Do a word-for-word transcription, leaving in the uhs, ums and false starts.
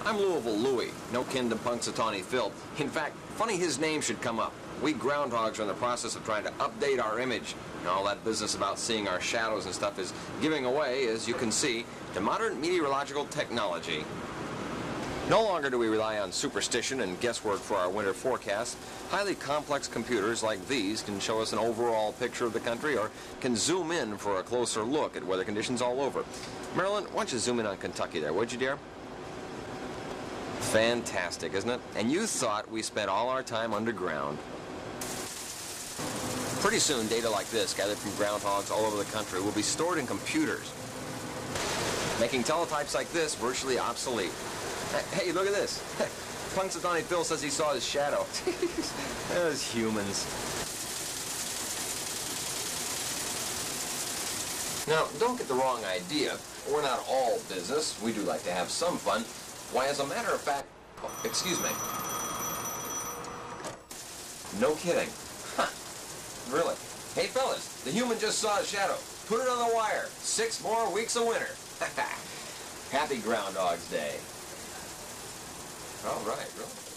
I'm Louisville Louie, no kin to Punxsutawney Phil. In fact, funny his name should come up. We groundhogs are in the process of trying to update our image. And all that business about seeing our shadows and stuff is giving away, as you can see, to modern meteorological technology. No longer do we rely on superstition and guesswork for our winter forecast. Highly complex computers like these can show us an overall picture of the country or can zoom in for a closer look at weather conditions all over. Marilyn, why don't you zoom in on Kentucky there, would you, dear? Fantastic, isn't it? And you thought we spent all our time underground. Pretty soon, data like this, gathered from groundhogs all over the country, will be stored in computers, making teletypes like this virtually obsolete. Hey, look at this. Punxsutawney Phil says he saw his shadow. Those humans. Now, don't get the wrong idea. We're not all business. We do like to have some fun. Why, as a matter of fact... Oh, excuse me. No kidding. Huh. Really. Hey, fellas, the human just saw a shadow. Put it on the wire. Six more weeks of winter. Happy Groundhog's Day. All right, really.